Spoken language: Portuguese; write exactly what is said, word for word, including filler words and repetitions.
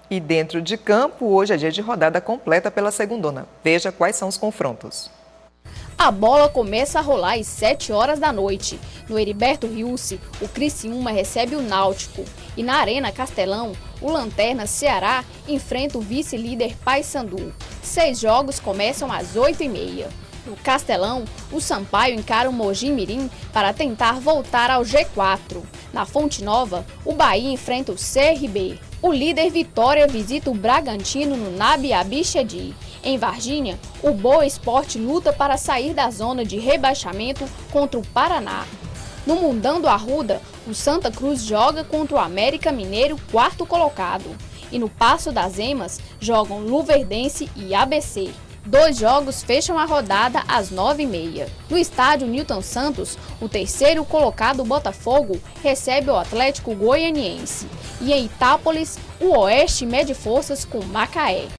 E dentro de campo, hoje é dia de rodada completa pela segundona. Veja quais são os confrontos. A bola começa a rolar às sete horas da noite. No Heriberto Riuce, o Criciúma recebe o Náutico. E na Arena Castelão, o Lanterna Ceará enfrenta o vice-líder Paysandu. Seis jogos começam às oito e meia. No Castelão, o Sampaio encara o Mogi Mirim para tentar voltar ao G quatro. Na Fonte Nova, o Bahia enfrenta o C R B. O líder Vitória visita o Bragantino no Nabi Abichedi. Em Varginha, o Boa Esporte luta para sair da zona de rebaixamento contra o Paraná. No Mundão do Arruda, o Santa Cruz joga contra o América Mineiro, quarto colocado. E no Passo das Emas, jogam Luverdense e A B C. Dois jogos fecham a rodada às nove e meia. No estádio Newton Santos, o terceiro colocado Botafogo recebe o Atlético Goianiense. E em Itápolis, o Oeste mede forças com Macaé.